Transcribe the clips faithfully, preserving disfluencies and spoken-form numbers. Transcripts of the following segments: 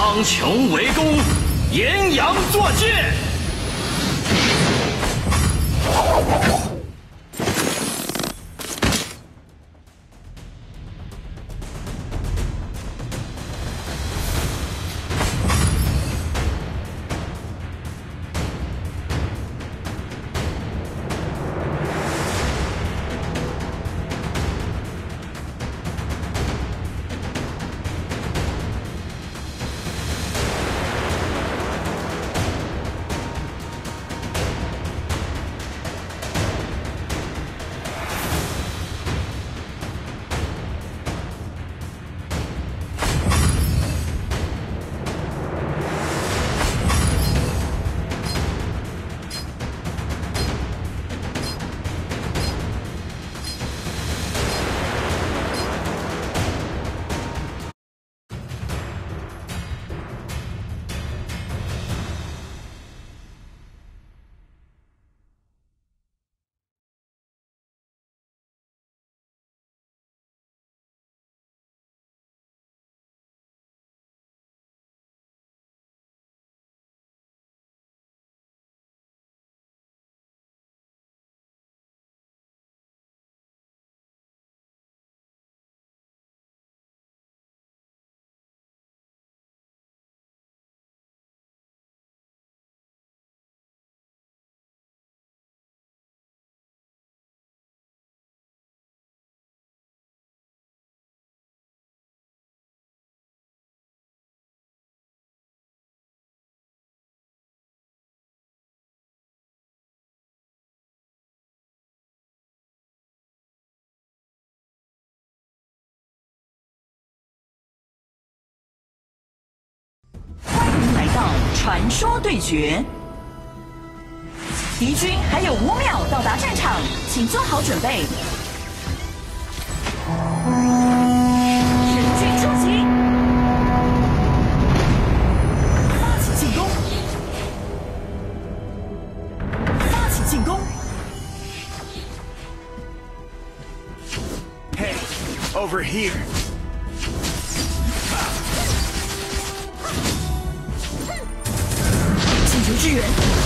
刚琼围攻，炎阳作剑。 到传说对决，敌军还有五秒到达战场，请做好准备。神军出击，发起进攻，发起进攻。 Hey, over here. 支援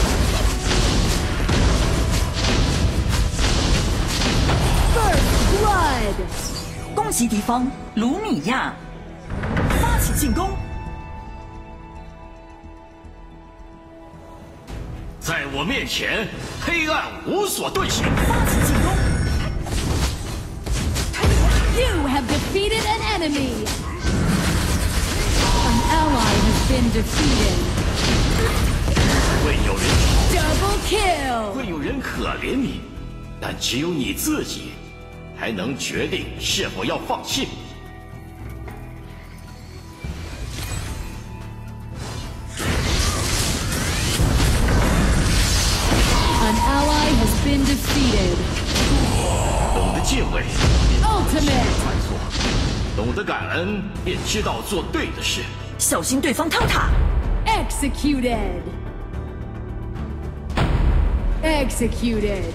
First blood， 攻击敌方卢米亚，发起进攻。 在我面前，黑暗无所遁形。 发起进攻。 You have defeated an enemy. An ally has been defeated. 会有人 Double kill， 会有人可怜你，但只有你自己才能决定是否要放弃。 An ally has been defeated. 懂得敬畏， Ultimate， 犯错；懂得感恩，便知道做对的事。 小心对方汤塔。 executed. Executed.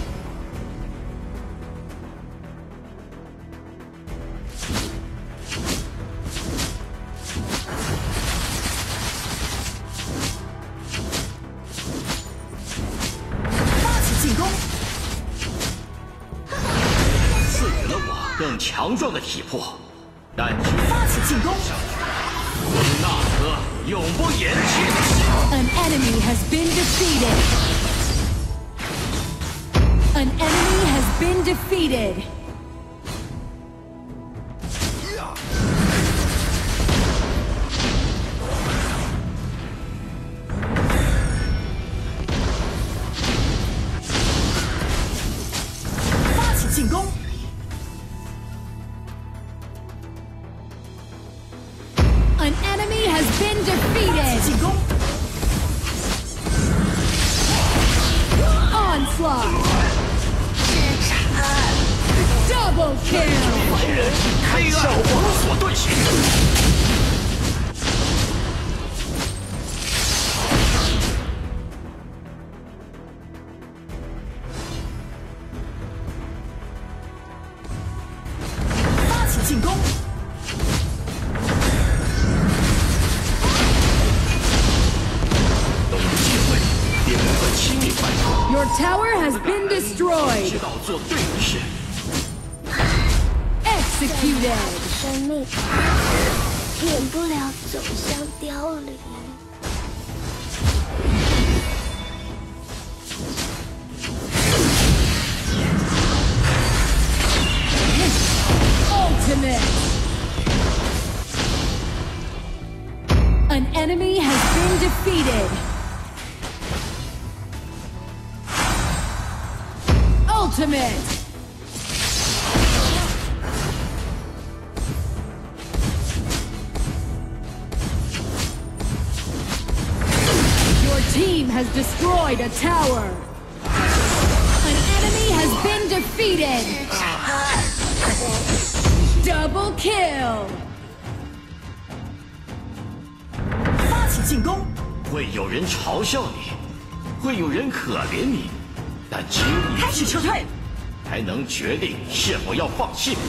赐予了我更强壮的体魄，但只发起进攻。 那颗永不言弃。 An enemy has been defeated. An enemy has been defeated. An enemy has been defeated. Onslaught. Double kill. 黑暗无所遁形。 发起进攻。 Your tower has been 知 destroyed. 道做对的事。 Executed. 生命免不了走向凋零。 Ultimate. An enemy has been defeated. Ultimate. Your team has destroyed a tower. An enemy has been defeated. Double kill. 发起进攻， 会有人嘲笑你，会有人可怜你，但只有你开始撤退。 才能决定是否要放弃。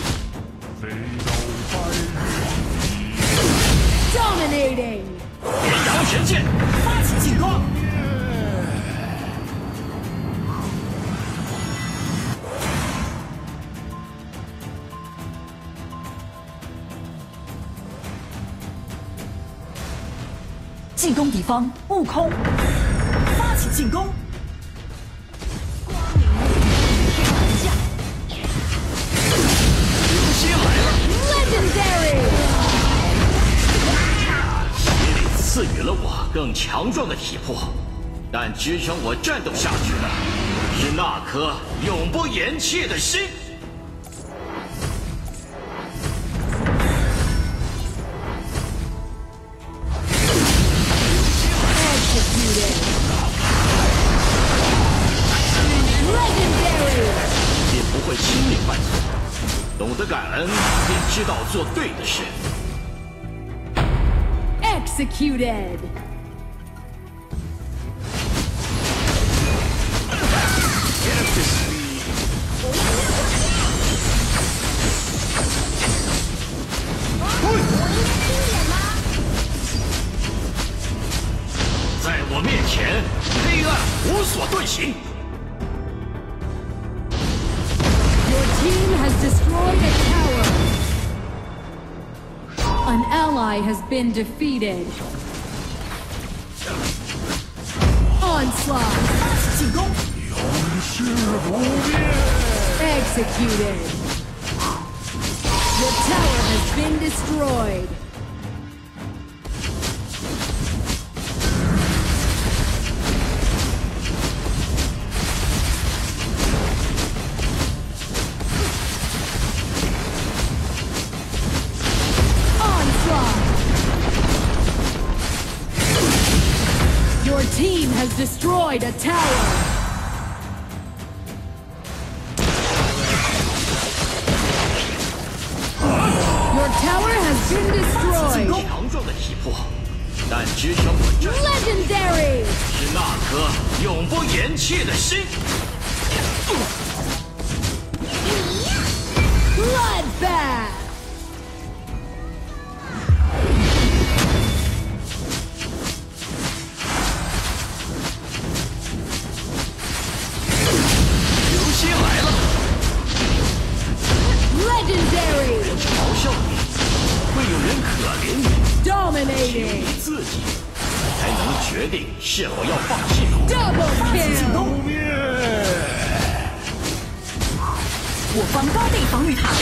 Dominating. 点阳神剑， 发起进攻，进攻敌方悟空，发起进攻， 流星来了， Legendary. 洗礼赐予了我更强壮的体魄，但支撑我战斗下去的是那颗永不言弃的心。 Executed. Legendary. 也不会轻易犯错，懂得感恩，也知道做对的事。 Executed. Get up to speed. 在我面前，黑暗无所遁形。 Your team has destroyed a tower. An ally has been defeated. Onslaught. 发起进攻， Executed. Your tower has been destroyed. Onslaught. Your team has destroyed a tower. Your tower has been destroyed. 强壮的体魄，但支撑我战斗 Legendary. 是那颗永不言弃的心。 Bloodbath. Legendary. 嘲笑你，会有人可怜你，只有 Dominating. 你自己才能决定是否要放弃。 Double 进攻 kill. 我方高地防御塔。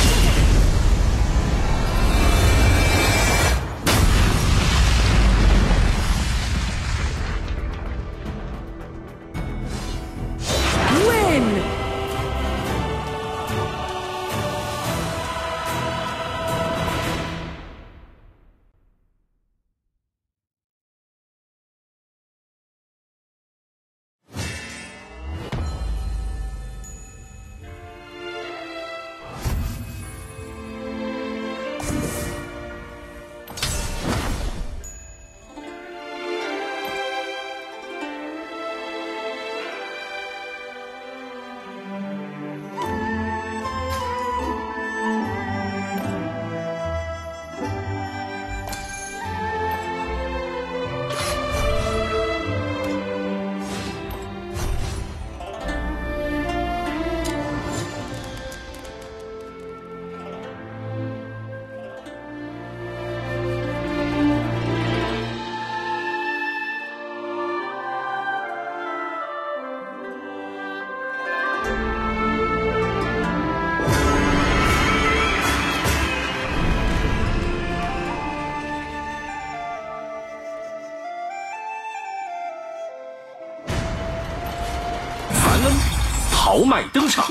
Win. 兰恩豪迈登场。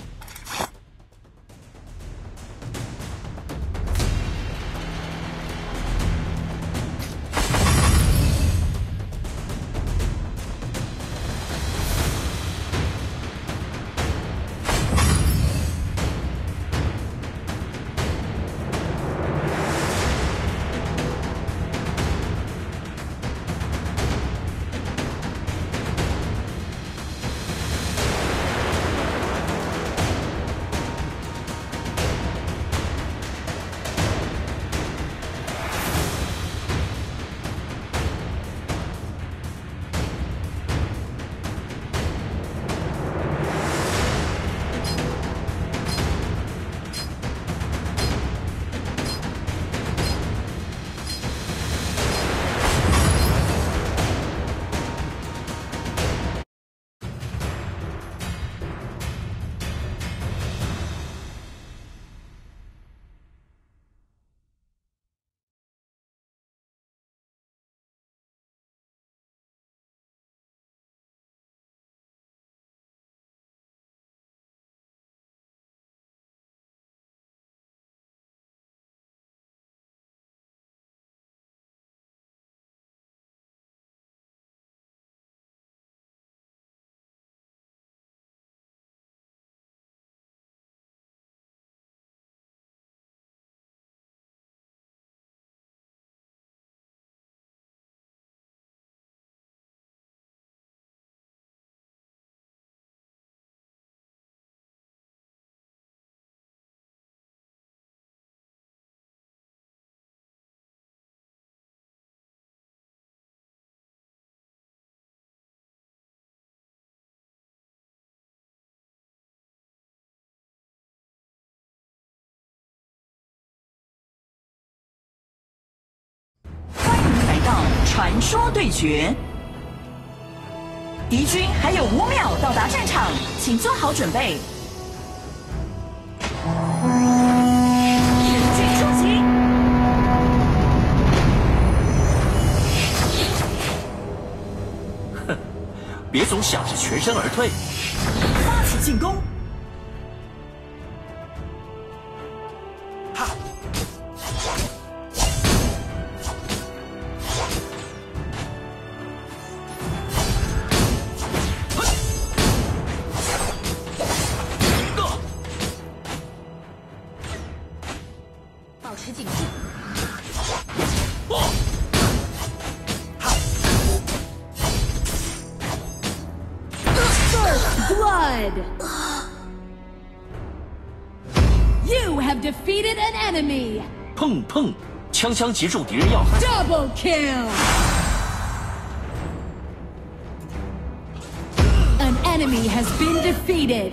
传说对决，敌军还有五秒到达战场，请做好准备。全军出击！ 哼，别总想着全身而退。 发起进攻！ 哈！ 持警惕。 First blood. You have defeated an enemy. 砰砰，枪枪击中敌人要害。 Double kill. An enemy has been defeated.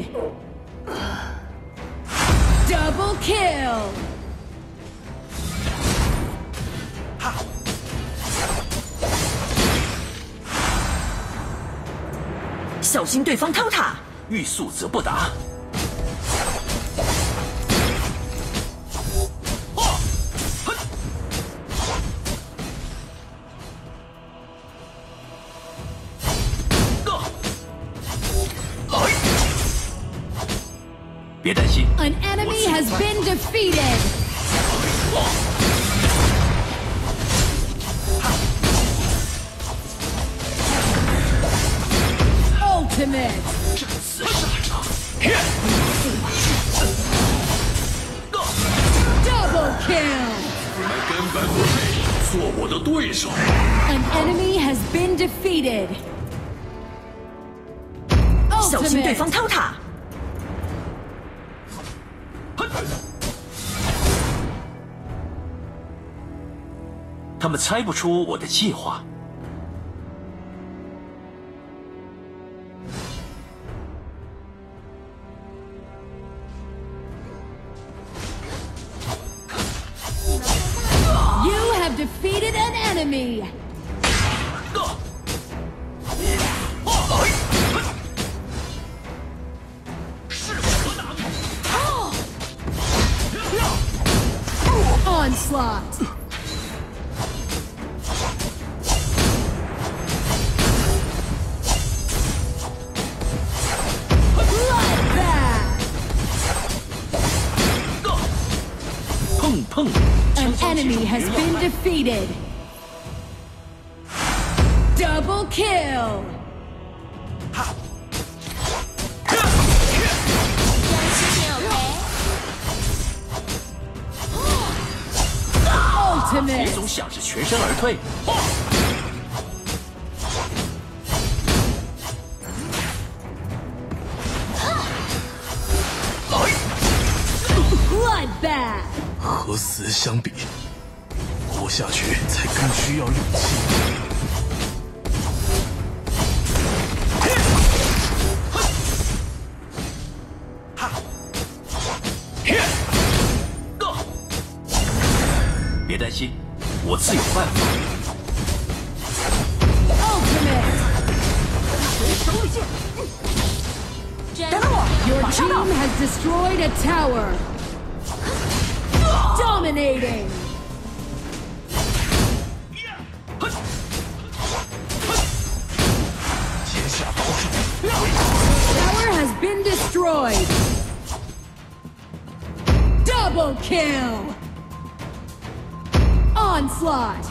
Double kill. 小心对方偷塔， 欲速则不达。别担心。 An enemy has been defeated. Ultimate. 这次下场。 Double kill. 你们根本不配做我的对手。 An enemy has been defeated. 小心对方偷塔。 他们猜不出我的计划。 You have defeated an enemy. Onslaught. 碰你。 An enemy has been defeated. Double kill. Ultimate. 别总想着全身而退。 Bloodbath. 和死相比，活下去才更需要勇气。 别担心，我自有办法。 Ultimate. 等等我， Your 马上到 team。has destroyed a tower. Dominating. Tower has been destroyed. Double kill. Onslaught.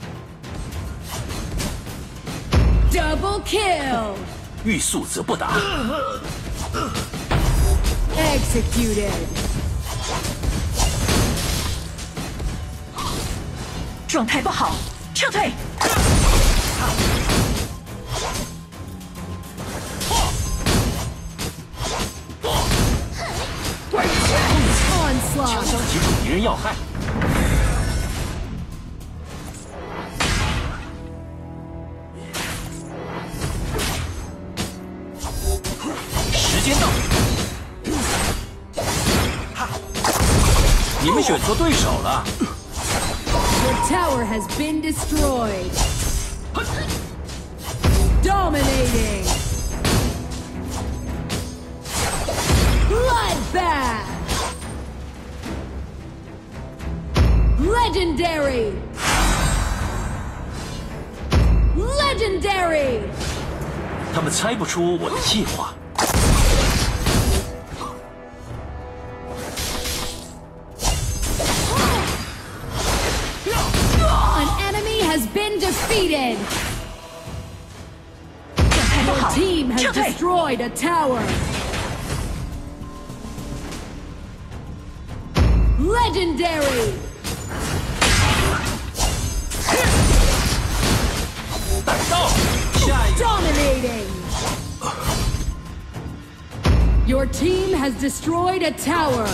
Double kill. 欲速则不达。 Executed. 状态不好，撤退。 枪 Onslaught. 枪击中敌人要害。时间到，你们选错对手了。 Your tower has been destroyed. Dominating. Bloodbath. Legendary. Legendary. 他们猜不出我的计划。 An enemy has been defeated. 状态不 Your 好， team has 撤退。 destroyed a tower. Legendary. 逮到，下一个。 Dominating. Your team has destroyed a tower.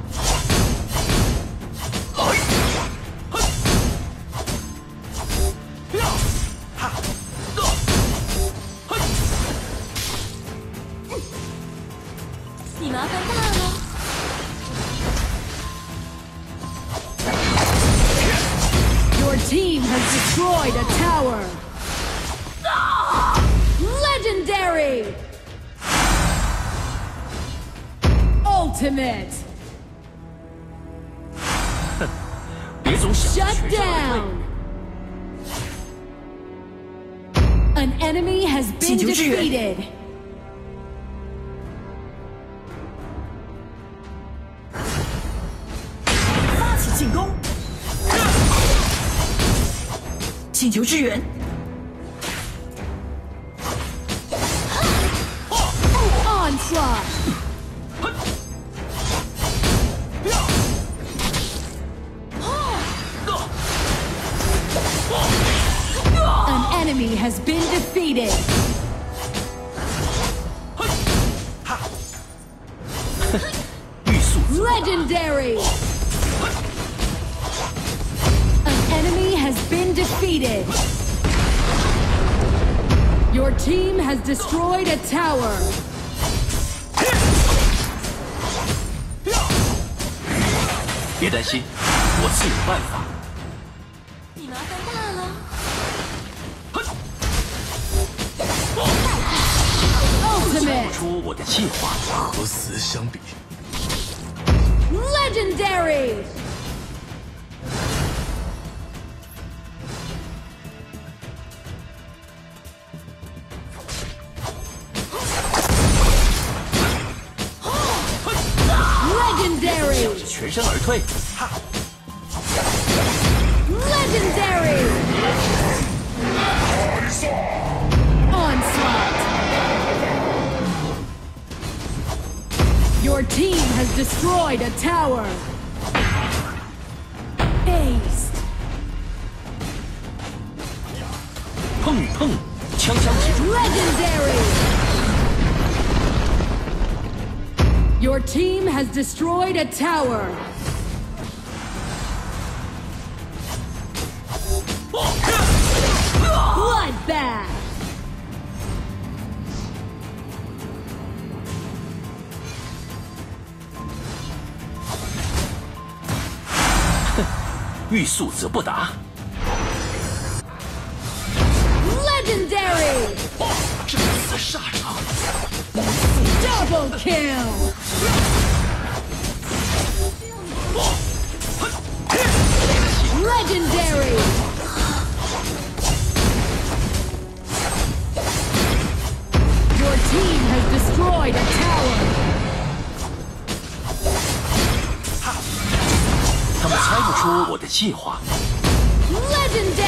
Your team has destroyed a tower. Legendary. Ultimate. 别总想着 Shut 全身而 down. An enemy has been 请求支援。 defeated. 发起进攻，请求支援。 Onslaught. An enemy has been defeated. 欲速则 Legendary. An enemy has been defeated. Your team has destroyed a tower. 别担心，我自有办法。 Ultimate. 出我的计划。 和死相比， Legendary. Legendary. 全身而退。 Legendary! Onslaught! Your team has destroyed a tower! Ace! 碰碰，枪枪击中。 Legendary! Your team has destroyed a tower! Bloodbath! Huh. 欲速则不达。 Legendary! 这次杀场。 Double kill! Legendary! Your team has destroyed a tower! 他们猜不出我的计划。 Legendary!